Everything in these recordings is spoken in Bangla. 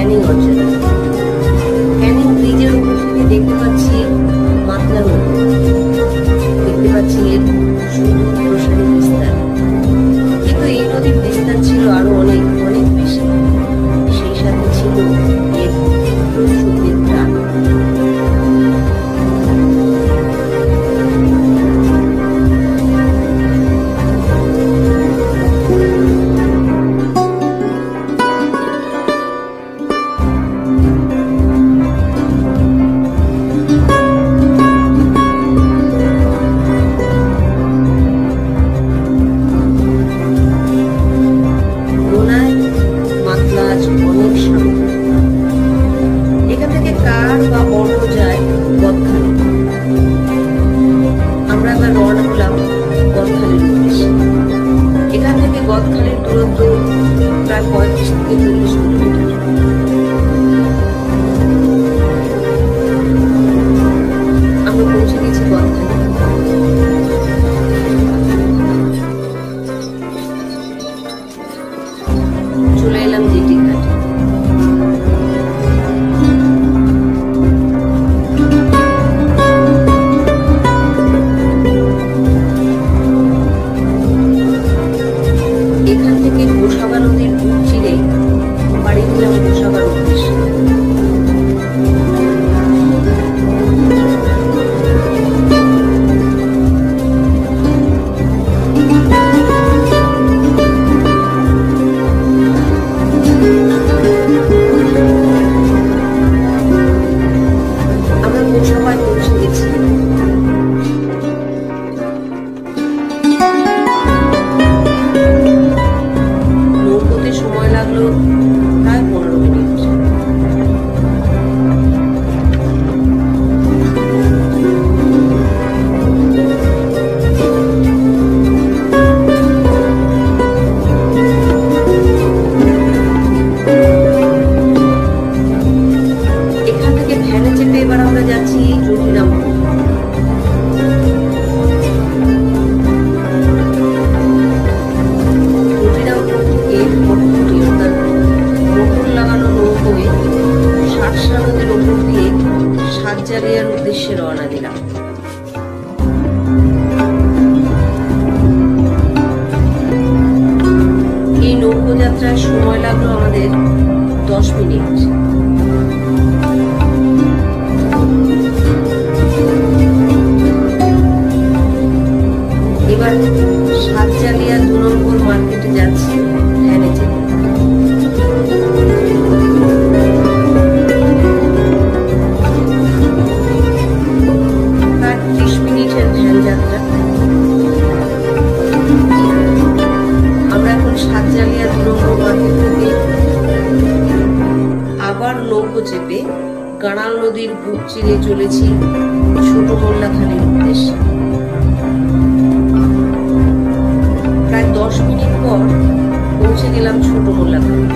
ক্যানিং অঞ্চলে। ক্যানিং ব্রিজের উপর থেকে দেখতে পাচ্ছি মাতলা নদী, দেখতে পাচ্ছি এর সুদূর প্রসারী বিস্তার। কিন্তু এই নদীর বিস্তার ছিল আরো অনেক অনেক বেশি, সেই সাথে ছিল এর সুখের প্রাণ। গদখালির দূরত্ব প্রায় 35 থেকে 40 কিলোমিটার। আমরা পৌঁছে গেছি গদখালি। চলে এলাম জেটি ঘাটে। এখান থেকে গোসাবা নদীর বুক চিরে বাড়ি দিলাম গোসাবার উদ্দেশ্যে। আমরা গোসাবায় পৌঁছে গেছি। সময় লাগলো প্রায় 15 মিনিট। এখান থেকে ভ্যানে চেপে এবার আমরা যাচ্ছি জটিরামপুর। সাতজালিয়ার উদ্দেশ্যে রওনা দিলাম। এই নৌকোযাত্রায় সময় লাগলো আমাদের 10 মিনিট। এবার সাতজালিয়া 2 নম্বর মার্কেটে যাচ্ছি ভ্যানে চেপে। আমরা এখন সাতজালিয়া 2 নম্বর মার্কেট থেকে আবার নৌকো চেপে গাড়াল নদীর বুক চিরে চলেছি ছোট মোল্লাখালীর উদ্দেশ্যে। প্রায় 10 মিনিট পর পৌঁছে গেলাম ছোট মোল্লাখালী।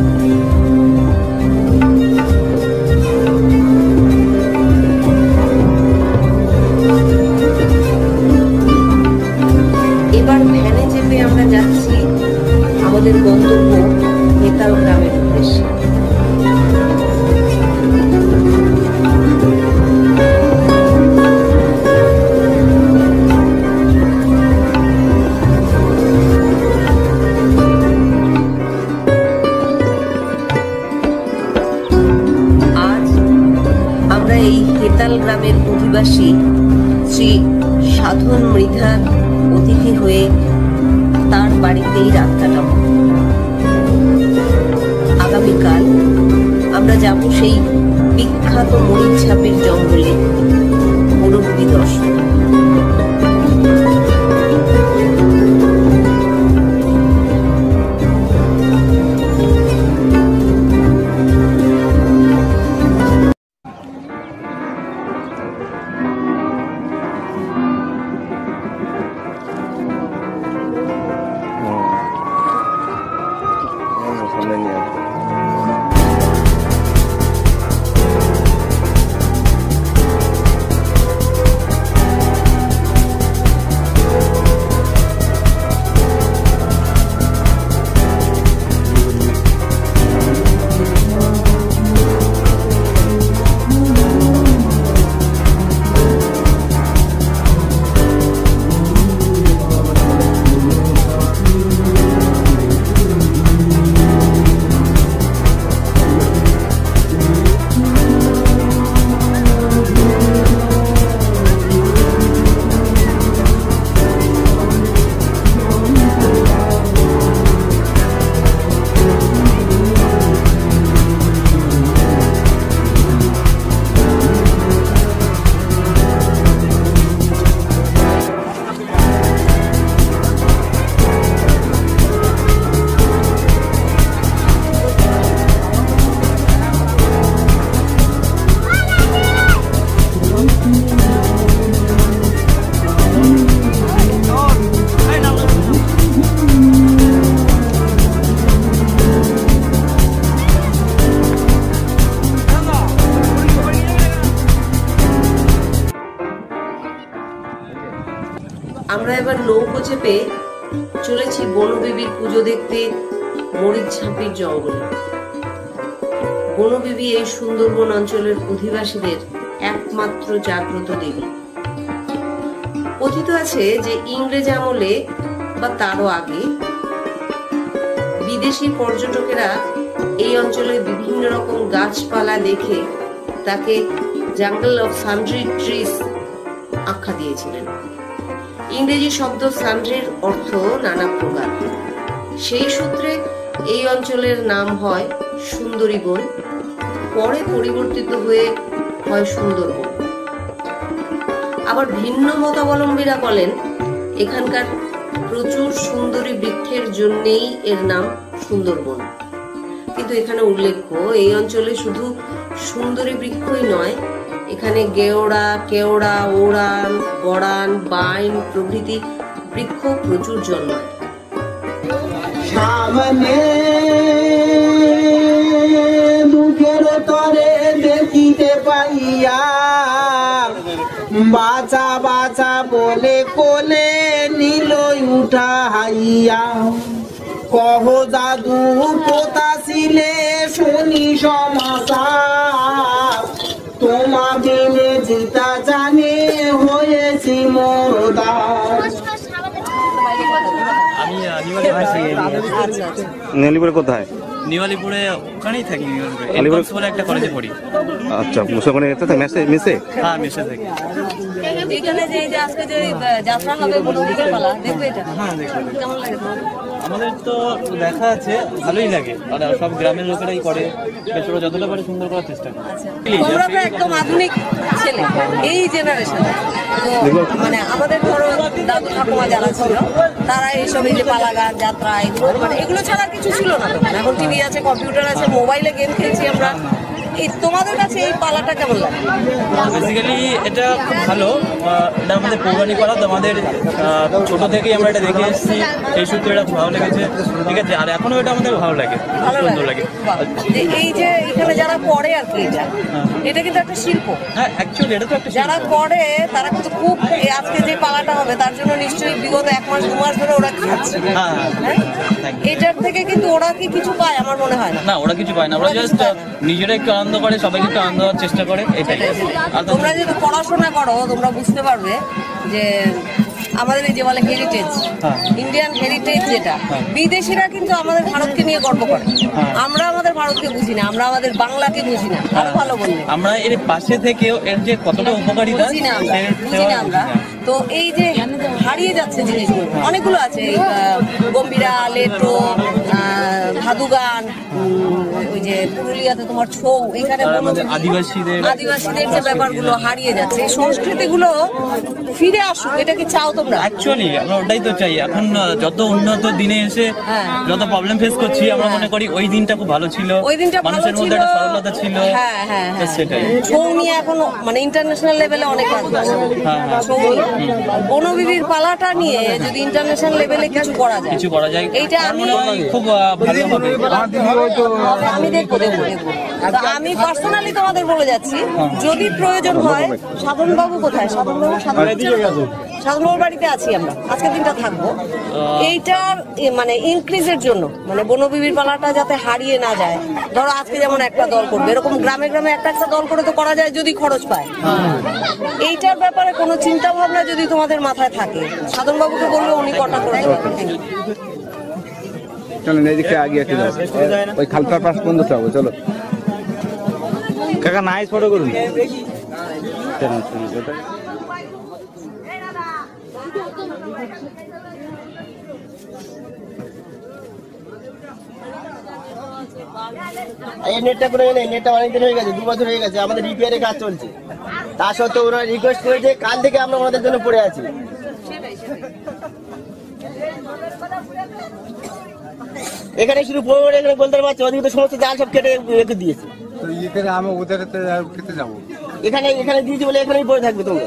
এবার ভ্যানে চেপে আমরা যাচ্ছি আমাদের গন্তব্য হেতাল গ্রামের উদ্দেশ্যে। আজ আমরা এই হেতাল গ্রামের অধিবাসী শ্রী সাধন মৃধার অতিথি হয়ে তার বাড়িতেই রাত কাটাব। আগামীকাল আমরা যাব সেই বিখ্যাত মরিচঝাপের জঙ্গলে মুরব্বী দর্শন। আমরা এবার নৌকো চেপে চলেছি বনবিবির পুজো দেখতে মরিচঝাঁপির জঙ্গলে। বনবিবি এই সুন্দরবন অঞ্চলের অধিবাসীদের একমাত্র জাগ্রত দেবী। কথিত আছে যে ইংরেজ আমলে বা তারও আগে বিদেশি পর্যটকেরা এই অঞ্চলে বিভিন্ন রকম গাছপালা দেখে তাকে জঙ্গল অফ সান্ড্রি ট্রিজ আখ্যা দিয়েছিলেন। ইংরেজি শব্দ সান্ড্রির অর্থ নানা প্রকার। সেই সূত্রে এই অঞ্চলের নাম হয় সুন্দরী বন, পরে পরিবর্তিত হয়ে হয় সুন্দরবন। আবার ভিন্ন মতাবলম্বীরা বলেন এখানকার প্রচুর সুন্দরী বৃক্ষের জন্যেই এর নাম সুন্দরবন। কিন্তু এখানে উল্লেখ্য এই অঞ্চলে শুধু সুন্দরী বৃক্ষই নয়, এখানে গেওড়া, কেওড়া, ওড়ান, গড়ান, বাইন প্রভৃতি বৃক্ষ প্রচুর জন্মায়। সামনে দুঃখের তরে দেখিতে পাইয়া বাঁচা বাঁচা বলে কোলে নিল উঠাইয়া। কহ জাদু পোতাছিলে শুনি সমাচার, তোমা বিনে জিতা জানে হয়েছি মোরদার। নেলিপুরে কোথায়? নিওয়ালিপুরে ওখানেই থাকি। নিওয়ালিপুরে বলে একটা কলেজে পড়ি। আচ্ছা, মুসলমানের এতে মেসে মেসে? হ্যাঁ, মেসে থাকি। এখানে যে আজকে যে যাত্রা হবে বনবিবির পালা, দেখবে এটা? হ্যাঁ, দেখবে। কেমন লাগে? আমাদের তো দেখা আছে, ভালোই লাগে। আর সব গ্রামের লোকেরাই করে, বেশ ওরা যতটা পারে সুন্দর করার চেষ্টা করে। তোমরা তো একদম আধুনিক ছেলে, এই জেনারেশন। তো মানে আমাদের ধরো দাদু ঠাকুমা যারা ছিল তারা এইসব এই যে পালা গান, যাত্রা, এগুলো মানে এগুলো ছাড়া কিছু ছিল না। এখন টিভি আছে, কম্পিউটার আছে, মোবাইলে গেম খেলছি আমরা। এই তোমাদের কাছে এই পালাটা কেমন লাগে? বেসিক্যালি এটা খুব ভালো। এটা আমাদের পৌরাণিক পালা, তো আমাদের ছোট থেকেই আমরা এটা দেখে এসেছি। এই সূত্রে এটা খুব ভালো লেগেছে, ঠিক আছে। আর এখনো এটা আমাদের ভালো লাগে, সুন্দর লাগে। এই যে এখানে যারা পড়ে আর কি, এটা কিন্তু একটা শিল্প। হ্যাঁ, অ্যাকচুয়ালি এটা তো একটা যারা করে তারা কিন্তু খুব, আজকে যে পালাটা হবে তার জন্য নিশ্চয়ই বিগত 1 মাস 2 মাস ধরে ওরা খাচ্ছে। এটার থেকে কিন্তু ওরা কি কিছু পায়? আমার মনে হয় না। ওরা কিছু পায় না। ওরা জাস্ট নিজেরা একটু আনন্দ করে, সবাইকে একটু আনন্দ দেওয়ার চেষ্টা করে, এটাই। আর তোমরা যদি পড়াশোনা করো তোমরা বুঝতে পারবে যে আমাদের এই যে বলে হেরিটেজ, ইন্ডিয়ান হেরিটেজ, যেটা বিদেশিরা কিন্তু আমাদের ভারতকে নিয়ে গর্ব করে। আমরা আমাদের ভারতকে বুঝি না, আমরা আমাদের বাংলাকে বুঝি না। আরো ভালো বললে, আমরা এর পাশে থেকেও এর যে কতটা উপকারিতা বুঝি না আমরা। তো এই যে হারিয়ে যাচ্ছে জিনিসগুলো, অনেকগুলো আছে, গম্ভীরা, লেটো, ভাদু গান, ওই যে পুরুলিয়াতে তোমার ছৌ, এখানে আদিবাসীদের যে ব্যাপারগুলো হারিয়ে যাচ্ছে, এই সংস্কৃতিগুলো ফিরে আসুক। এটা কি চাও তোমরা? অ্যাকচুয়ালি আমরা ওটাই তো চাই। এখন যত উন্নত দিনে এসে যত প্রবলেম ফেস করছি, আমরা মনে করি ওই দিনটা খুব ভালো ছিল, ওই দিনটা মানুষের মধ্যে একটা সরলতা ছিল। সেটাই। ছৌ নিয়ে এখন মানে ইন্টারন্যাশনাল লেভেলে অনেক কাজ করছে। ছৌ নিয়ে, বনবিবির পালাটা নিয়ে যদি ইন্টারন্যাশনাল লেভেলে কিছু করা যায়, এইটা আমি খুব ভালো হবে। আমি দেখবো। আমি পার্সোনালি তোমাদের বলে যাচ্ছি, যদি প্রয়োজন হয়, সাধনবাবু কোথায়? সাধনবাবুর বাড়িতে আছি আমরা, আজকের দিনটা থাকবো। এইটার মানে ইনক্রিজের জন্য, মানে বনবিবির পালাটা যাতে হারিয়ে না যায়। ধরো আজকে যেমন একটা দল করবে, এরকম গ্রামে গ্রামে একটা দল করে তো করা যায় যদি খরচ পায়। এইটার ব্যাপারে কোনো চিন্তা ভাবনা যদি তোমাদের মাথায় থাকে, সাধনবাবুকে বললে উনি কন্টাক্ট করে দেবেন। চলেন এইদিকে আগে একটু যাও, ওই খালপার পাশ বন্ধ যাবো। চলো কাকা, নাইস ফটো করুন। এই নেটটা করে নেই, নেটটা অনেকদিন হয়ে গেছে, 2 বছর হয়ে গেছে, আমাদের রিপেয়ারের কাজ চলছে। তা সত্ত্বেও ওরা রিকোয়েস্ট করেছে, কাল থেকে আমরা ওনাদের জন্য পড়ে আছি। এখানে শুধু পড়ে, এখানে বলতে পারছি, ওদিকে তো সমস্ত জাল সব কেটে রেখে দিয়েছে। আমি ওদের খেতে যাবো, এখানে দিয়েছি বলে এখানেই পড়ে থাকবে তোমরা।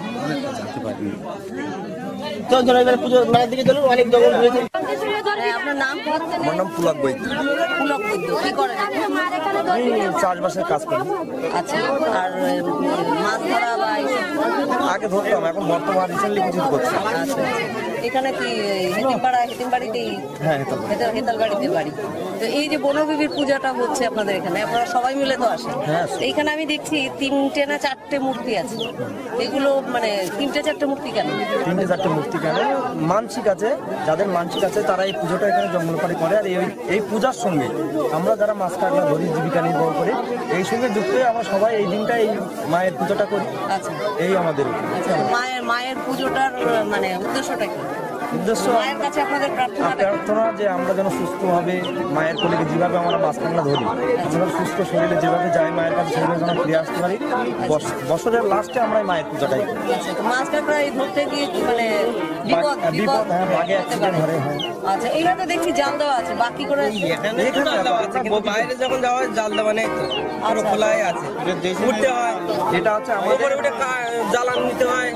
চল এবার পুজো মেলার দিকে চলুন, অনেক জঙ্গল রয়েছে। আপনার আপনার নাম? আমার নাম পুলক বৈদ্য। পুলক বৈদ্য। কি করেন? আমি চাষবাসের কাজ করি। আচ্ছা, আর মাছ ধরা বা আগে ধরতাম, এখন বর্তমান রিসেন্টলি কিছু করছি। আচ্ছা, এখানে কি হেতিমবাড়িতেই? হ্যাঁ, হেতালবাড়িতে বাড়ি। তো এই যে বনবিবির পূজাটা হচ্ছে আপনাদের এখানে, আপনারা সবাই মিলে তো আসেন। হ্যাঁ। এইখানে আমি দেখছি 3টে না 4টে মূর্তি আছে। এগুলো মানে 3টে 4টে মূর্তি কেন? 3টে 4টে মূর্তি কেন? মানসিক আছে, যাদের মানসিক আছে তারা এই পুজোটা এখানে জঙ্গলপাড়ি করে। আর এই পূজার সঙ্গে আমরা যারা মাছ কাঁকড়া ধরি, জীবিকা নির্বাহ করি, এই সঙ্গে যুক্ত হয়ে আমরা সবাই এই দিনটা এই মায়ের পুজোটা করি। আচ্ছা, এই আমাদের মায়ের পুজোটার মানে উদ্দেশ্যটা কি? উদ্দেশ্য মায়ের কাছে আপনাদের প্রার্থনা যে আমরা যেন সুস্থভাবে মায়ের কোলে যেভাবে আমরা মাছ কাঁকড়া ধরি, আমরা সুস্থ শরীরে যেভাবে যাই মায়ের কাছে সেভাবে যেন ফিরে আসতে পারি। বছরের লাস্টে আমরা এই মায়ের পূজাটাই করি। মাছ কাঁকড়া ধরতে গিয়ে মানে বিপদ, হ্যাঁ, বাঘে অ্যাক্সিডেন্ট হয়। হ্যাঁ। আচ্ছা, এইখানে তো দেখছি জাল দেওয়া আছে, বাকি করে বাইরে যখন যাওয়া হয় জাল দেওয়া নেই, আরো খোলাই আছে, উঠতে হয়। এটা হচ্ছে আমাদের জ্বালান নিতে হয়।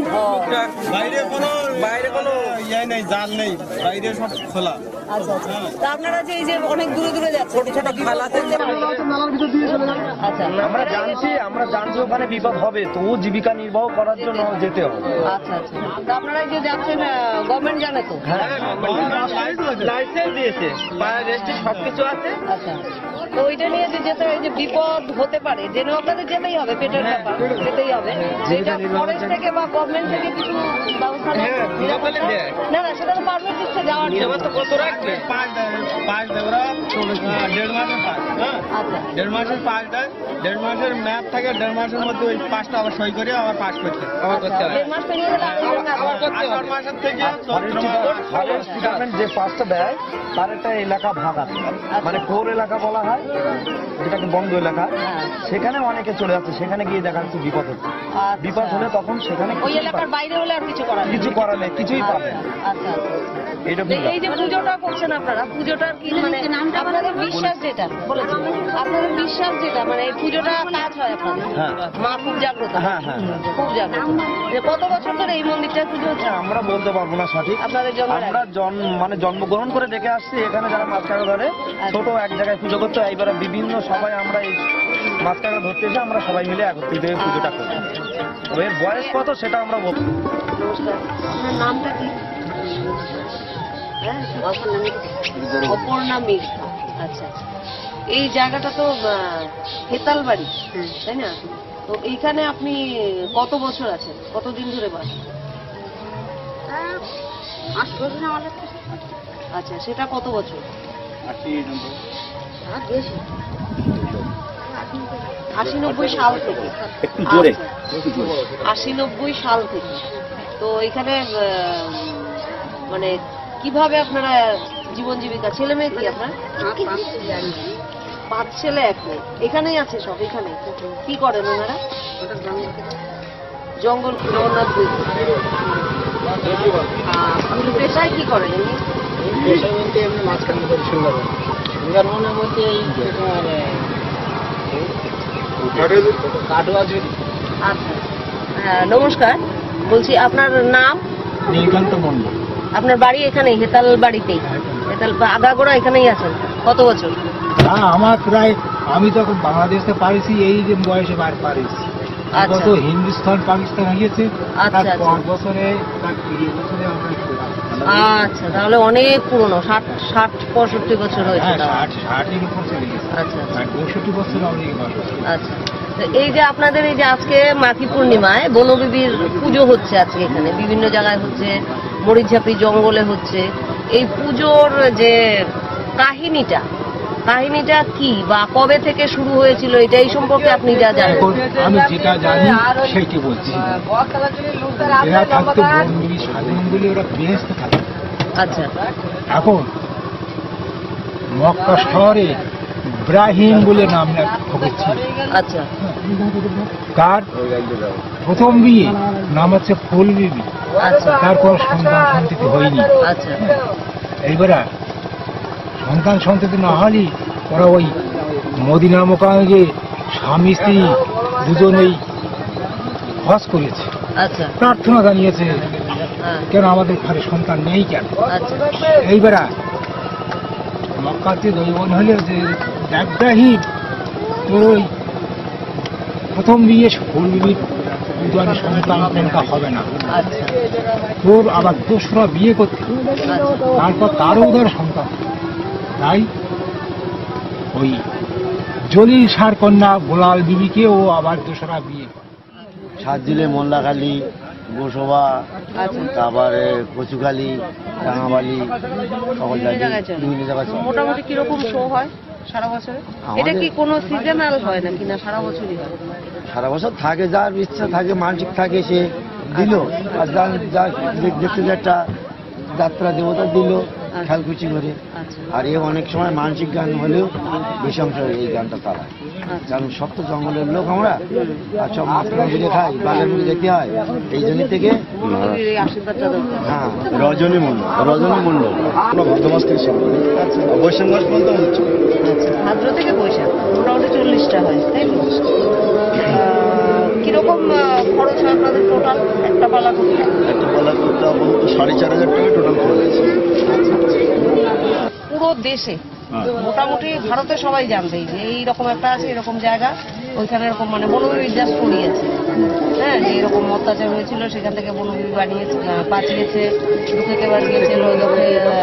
বাইরে কোনো ইয়ে নেই, জাল নেই, বাইরে সব খোলা। আচ্ছা, আচ্ছা। তা আপনারা যে এই যে অনেক দূরে দূরে যাচ্ছেন, ছোট ছোট খালাতে, আচ্ছা, আমরা জানছি ওখানে বিপদ হবে, তো জীবিকা নির্বাহ করার জন্য যেতে হবে। আচ্ছা, আচ্ছা। তা আপনারা যে যাচ্ছেন, গভর্নমেন্ট জানে তো? লাইসেন্স দিয়েছে, সবকিছু আছে। আচ্ছা, তো ওইটা নিয়ে যে যেতে হয়, যে বিপদ হতে পারে, জেনে আপনাদের যেতেই হবে, পেটের ব্যাপার, যেতেই হবে। সেটা ফরেস্ট থেকে বা গভর্নমেন্ট থেকে কিছু ব্যবস্থা নেই? না না, সেটা তো পারমিট দিচ্ছে যাওয়ার জন্য। কত রাখবে? 5 দেয় ওরা, 1.5 মাসের পাস। হ্যাঁ, আচ্ছা, 1.5 মাসের পাস দেয়। 1.5 মাসের ম্যাপ থাকে, 1.5 মাসের মধ্যে ওই পাসটা আবার সই করে আবার পাস করতে হবে। 1.5 মাস পেরিয়ে গেলে আবার করতে হবে। 8 মাসের থেকে ফরেস্ট ডিপার্টমেন্ট যে পাসটা দেয় তার একটা এলাকা ভাগ আছে, মানে কোর এলাকা বলা হয়, যেটাকে বন্ধ এলাকা। সেখানে অনেকে চলে যাচ্ছে, সেখানে গিয়ে দেখা যাচ্ছে বিপদ হচ্ছে। বিপদ হলে তখন সেখানে ওই এলাকার বাইরে হলে আর কিছু করার নেই। কিছু করার নেই, কিছুই পাবে না। আচ্ছা, এটা এই যে পুজোটা করছেন আপনারা, পুজোটার কি মানে আপনাদের বিশ্বাস যেটা বলেছেন, আপনাদের বিশ্বাস যেটা মানে এই পুজোটা কাজ হয় আপনাদের? হ্যাঁ। মা খুব জাগ্রত। হ্যাঁ, হ্যাঁ, খুব জাগ্রত। যে কত বছর ধরে এই মন্দিরটার পুজো হচ্ছে? আমরা বলতে পারবো না সঠিক। আপনাদের জন্ম? আমরা জন্মগ্রহণ করে দেখে আসছি এখানে যারা মাছ কাঁকড়া ধরে, ছোট এক জায়গায় পুজো করতে। এইবার বিভিন্ন সবাই আমরা এই মাছ কাঁকড়া ধরতে এসে আমরা সবাই মিলে একত্রিত হয়ে পুজোটা করি। এর বয়স কত সেটা আমরা বলবো। নমস্কার, আপনার নামটা কি? হ্যাঁ, অপর্ণা মির। আচ্ছা, এই জায়গাটা তো হেতালবাড়ি, তাই না? তো এইখানে আপনি কত বছর আছেন, কতদিন ধরে বাসেন? 8 বছর আমাদের। আচ্ছা, সেটা কত বছর? 80-90 সাল থেকে। একটু জোরে। 80-90 সাল থেকে। তো এখানে মানে কিভাবে আপনারা জীবন জীবিকা, ছেলে মেয়ে কি আপনার? 5 ছেলে 1 মেয়ে। এখানেই আছে সব? এখানে কি করেন ওনারা? জঙ্গল জগন্নাথ বই। পেশায় কি করেন এমনি? মাছ কাঁকড়া ধরি সুন্দরবনের মধ্যে এই আচ্ছা, হ্যাঁ, নমস্কার, বলছি আপনার নাম? নীলকান্ত মন্ডল। আপনার বাড়ি এখানেই, হেতাল বাড়িতেই? হেতাল আগাগোড়া এখানেই আছেন? কত বছর? আমার প্রায়, আমি তখন বাংলাদেশে পারিছি এই যে বয়সে পারিছি। আচ্ছা, কত হিন্দুস্তান পাকিস্তান হয়েছে, আচ্ছা, তার আচ্ছা। 5 বছরে তার 20 বছরে আমরা আচ্ছা, তাহলে অনেক পুরনো, 60-65 বছর হয়েছে। হ্যাঁ, তাহলে। 60-এর উপর চলে গেছে। আচ্ছা, আচ্ছা, 65 বছর আমরা এই বয়স। আচ্ছা। তো এই যে আপনাদের এই যে আজকে মাঘী পূর্ণিমায় বনবিবির পুজো হচ্ছে, আজকে এখানে বিভিন্ন জায়গায় হচ্ছে, মরিচঝাপি জঙ্গলে হচ্ছে, এই পুজোর যে কাহিনীটা কি বা কবে থেকে শুরু হয়েছিল, এটা এই সম্পর্কে আপনি যা জানেন? এখন আমি যেটা জানি সেইটি বলছি। এরা থাকতো বন্দি স্বাধীন বলে ওরা বেহেস্তে থাকতো। আচ্ছা, এখন মক্কা শহরে ইব্রাহিম বলে নাম খবর ছিল। আচ্ছা, তার প্রথম বিয়ে নাম হচ্ছে ফুল বিবি। আচ্ছা, তার কোনো সন্তান সন্ততি হয়নি। আচ্ছা, এইবারে সন্তান সন্ততি না হলেই ওরা ওই মদিনা মোকামে যে স্বামী স্ত্রী দুজনেই হজ করেছে, আচ্ছা, প্রার্থনা জানিয়েছে হ্যাঁ, কেন আমাদের ঘরে সন্তান নেই কেন। আচ্ছা, এইবারে মক্কাতে দৈবন হলে যে ইব্রাহিম তোর ওই প্রথম বিয়ে ফুলবির দুটো সন্তান কোনটা হবে না, আচ্ছা তোর আবার দোসরা বিয়ে করতে হবে। তারপর তারও ধর সন্তান, তাই ওই জলিল সার কন্যা গোলাল বিবিকেও আবার দোসরা বিয়ে করে। সাত দিলে মোল্লাখালী, গোসবা, আচ্ছা তারপরে কচুখালী, রাঙাবালি, সকল বিভিন্ন জায়গায় চলে। বিভিন্ন জায়গায় চলে। মোটামুটি কিরকম শো হয় সারা বছরে? এটা কি কোনো সিজনাল হয় নাকি না সারা বছরই হয়? সারা বছর থাকে, যার ইচ্ছা থাকে, মানসিক থাকে, সে দিল। আর যার যার দেখতে যে একটা যাত্রা দেবতা দিল খেলকুচি করে। আচ্ছা আর এ অনেক সময় মানসিক গান হলেও বেশি অংশ এই গানটা তারা, আচ্ছা কারণ সব তো জঙ্গলের লোক আমরা, আর সব মাথার মুখে খাই, বালের মুখে যেতে হয়, এই জন্য থেকে এই আশীর্বাদটা দরকার। হ্যাঁ রজনী মণ্ডল কোনো ভাদ্র মাস থেকে শুরু করে বৈশাখ মাস পর্যন্ত হচ্ছে। আচ্ছা ভাদ্র থেকে বৈশাখ মোটামুটি 40টা হয় তাই তো? কিরকম খরচ হয় আপনাদের টোটাল একটা পালা করতে? একটা পালা করতে আপাতত 4,500 টাকা টোটাল খরচ আছে। পুরো দেশে মোটামুটি ভারতে সবাই জানতেই যে এইরকম একটা আছে, এরকম জায়গা, ওইখানে এরকম মানে বনবিবি জাস্ট করিয়েছে, হ্যাঁ, যে এরকম অত্যাচার হয়েছিল সেখান থেকে বনবিবি বানিয়েছে, পাঠিয়েছে, ঢুকেতে বানিয়েছে, লোকে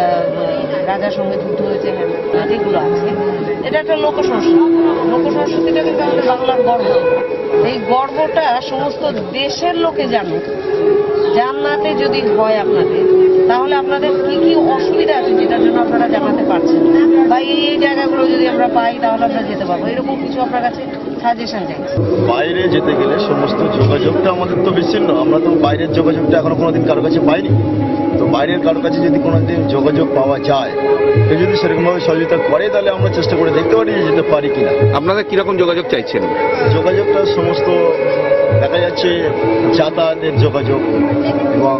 রাজার সঙ্গে যুদ্ধ হয়েছে, এগুলো আছে। এটা একটা লোকসংস্কৃতিটা কিন্তু আমাদের বাংলার গর্ব। এই গর্বটা সমস্ত দেশের লোকে জানুক। জান্নাতে যদি হয় আপনাদের, তাহলে আপনাদের কি কি অসুবিধা আছে যেটার জন্য আপনারা জানাতে পারছেন, বা এই জায়গাগুলো যদি আমরা পাই তাহলে আমরা যেতে পারবো, এরকম কিছু আপনার কাছে সাজেশন চাইছি। বাইরে যেতে গেলে সমস্ত যোগাযোগটা আমাদের তো বিচ্ছিন্ন, আমরা তো বাইরের যোগাযোগটা এখনো কোনোদিন কারো কাছে পাইনি। তো বাইরের কারো কাছে যদি কোনোদিন যোগাযোগ পাওয়া যায়, কেউ যদি সেরকমভাবে সহযোগিতা করে, তাহলে আমরা চেষ্টা করে দেখতে পারি যে যেতে পারি কিনা। আপনাদের কিরকম যোগাযোগ চাইছেন? যোগাযোগটা সমস্ত দেখা যাচ্ছে যাতায়াতের যোগাযোগ, এবং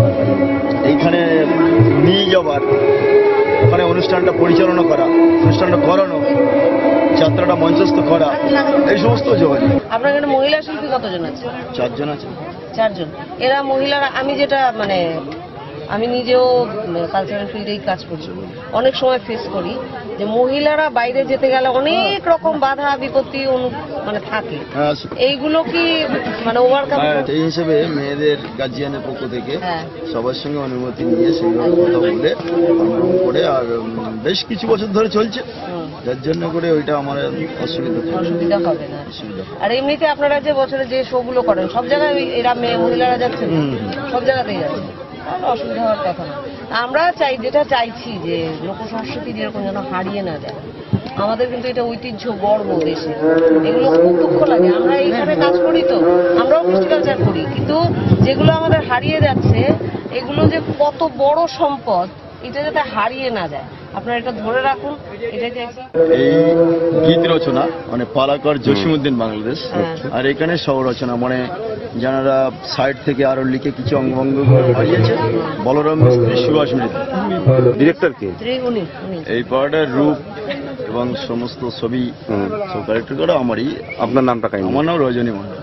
এইখানে নিয়ে যাওয়ার, ওখানে অনুষ্ঠানটা পরিচালনা করা, অনুষ্ঠানটা করানো, যাত্রাটা মঞ্চস্থ করা, এই সমস্ত যোগাযোগ। আপনার এখানে মহিলা শিল্পী কতজন আছে? 4 জন আছে। 4 জন। এরা মহিলারা, আমি যেটা মানে আমি নিজেও কালচারাল ফিল্ডেই কাজ করছি, অনেক সময় ফেস করি যে মহিলারা বাইরে যেতে গেলে অনেক রকম বাধা বিপত্তি মানে থাকে, হ্যাঁ, এইগুলো কি মানে ওভারকাম? সেই হিসেবে মেয়েদের গার্জিয়ানের পক্ষ থেকে হ্যাঁ। সবার সঙ্গে অনুমতি নিয়ে সেইভাবে কথা বলে কনফার্ম করে, আর বেশ কিছু বছর ধরে চলছে, যার জন্য করে ওইটা আমার অসুবিধা হবে না। অসুবিধা। আর এমনিতে আপনারা যে বছরে যে শোগুলো করেন সব জায়গায় এরা মহিলারা যাচ্ছেন? সব জায়গাতেই যাচ্ছে, তাহলে অসুবিধা হওয়ার কথা না। আমরা যেটা চাইছি যে লোকসংস্কৃতি যেরকম যেন হারিয়ে না যায়। আমাদের কিন্তু এটা ঐতিহ্য, গর্ব দেশে, এগুলো খুব দুঃখ লাগে। আমরা এইখানে কাজ করি, তো আমরাও কৃষ্টি কালচার করি, কিন্তু যেগুলো আমাদের হারিয়ে যাচ্ছে, এগুলো যে কত বড় সম্পদ, এটা যাতে হারিয়ে না যায়, আপনারা এটা ধরে রাখুন, এটাই চাইছি। এই গীত রচনা মানে পালাকার জসিমউদ্দিন বাংলাদেশ, হ্যাঁ। আর এখানে সহ রচনা মানে যারা সাইড থেকে আরো লিখে কিছু অঙ্গভঙ্গ হারিয়েছে, বলরাম মিস্ত্রি, সুভাষ মৃত। ডিরেক্টর কে? উনি এই পার্টের রূপ এবং সমস্ত ছবি সব ক্যারেক্টার করা আমারই। আপনার নামটা কাইন্ডলি? আমার নাম রজনী মণ্ডল।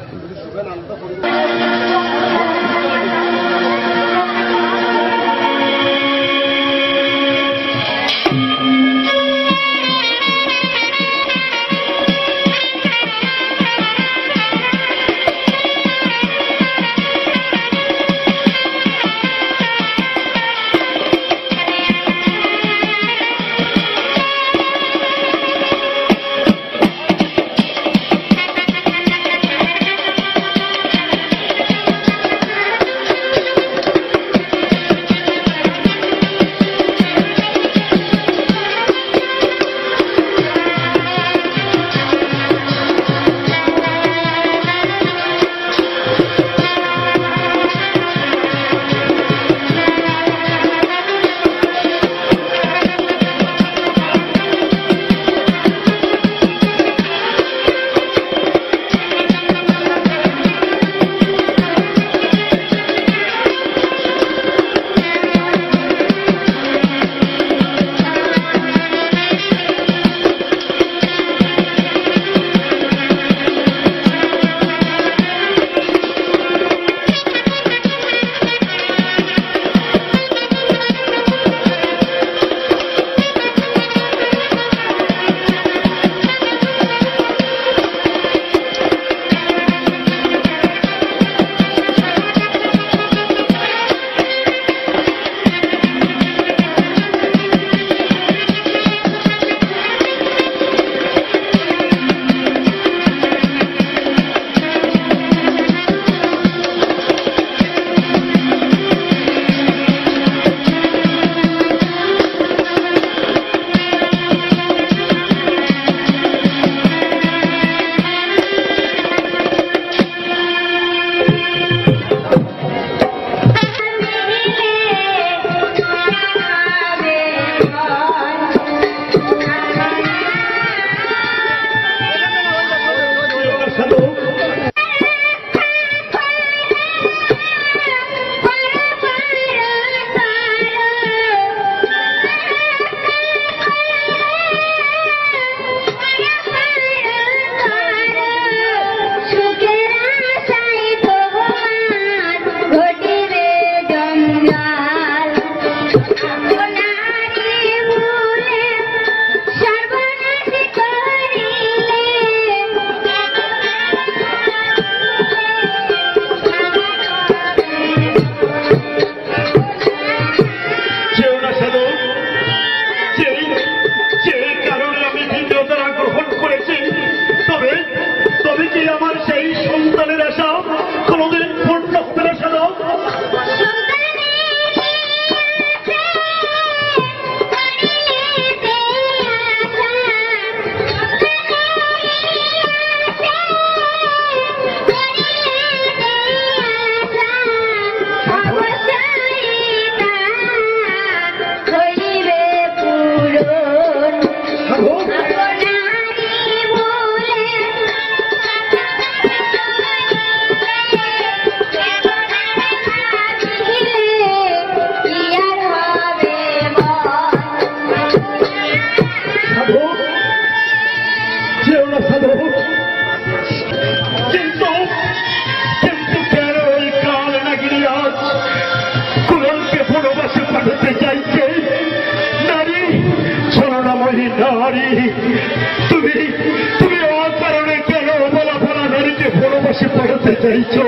ওই নারী, তুমি তুমি অকারণে কেন বলা বলা নারীকে ভালোবাসে পড়াতে চাইছো?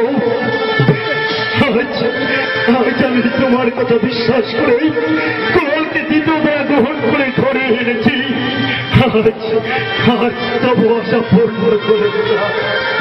আজ আমি তোমার কথা বিশ্বাস করে কোরআনকে দ্বিতীয়বার গ্রহণ করে ঘরে এনেছি। আজ তবু আশা পূর্ণ করে দিলাম।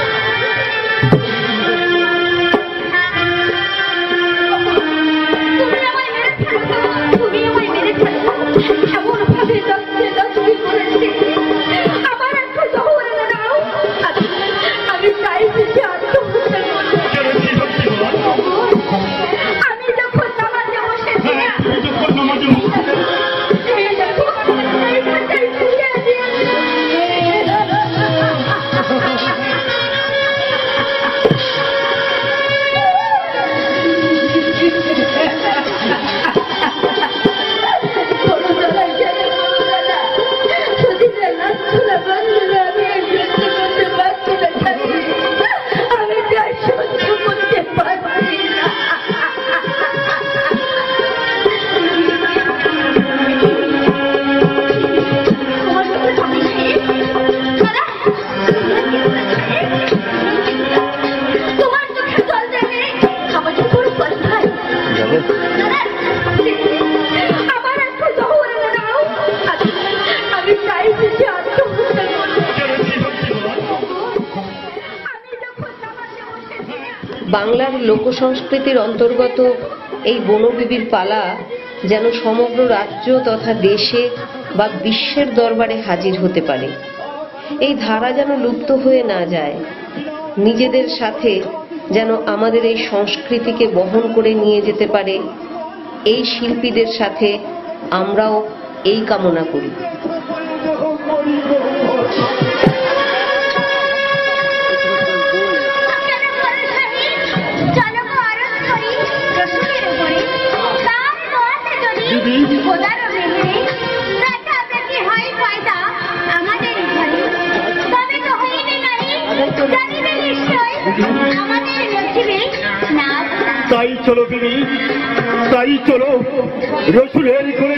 বাংলার লোকসংস্কৃতির অন্তর্গত এই বনবিবির পালা যেন সমগ্র রাজ্য তথা দেশে বা বিশ্বের দরবারে হাজির হতে পারে। এই ধারা যেন লুপ্ত হয়ে না যায়, নিজেদের সাথে যেন আমাদের এই সংস্কৃতিকে বহন করে নিয়ে যেতে পারে, এই শিল্পীদের সাথে আমরাও এই কামনা করি। তাই চলো বিবি, তাই চলো রসুলের